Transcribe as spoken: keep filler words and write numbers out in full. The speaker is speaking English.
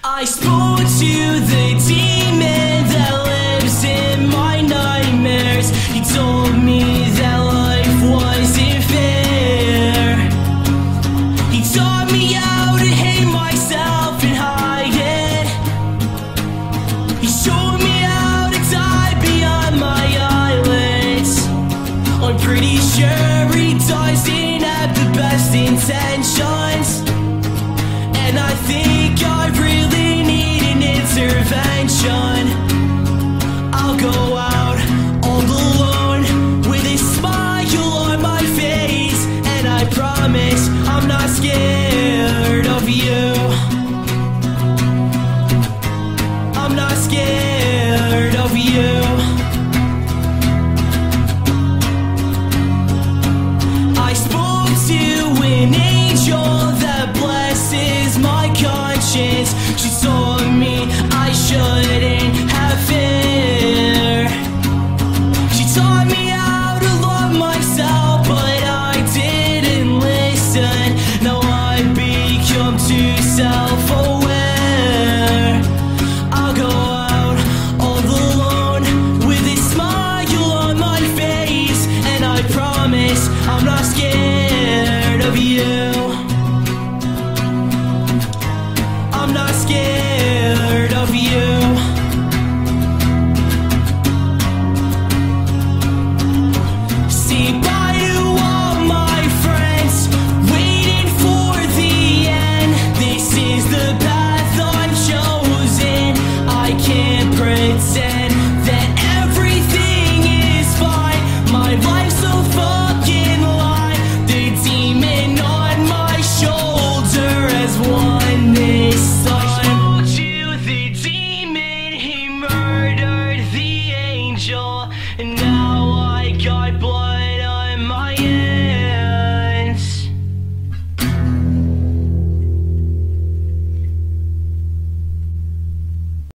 I spoke to the demon that lives in my nightmares. He told me that life wasn't fair. He taught me how to hate myself and hide it. He showed me how to die beyond my eyelids. I'm pretty sure he doesn't have the best intentions, and I think I really need an intervention. I'll go out all alone with a smile on my face, and I promise I'm not scared of you. I'm not scared of you. I spoke to an angel that blesses my conscience. She told me I shouldn't have fear. She taught me how to love myself, but I didn't listen. Now I've become too self-aware. I'll go out all alone with a smile on my face, and I promise I'm not scared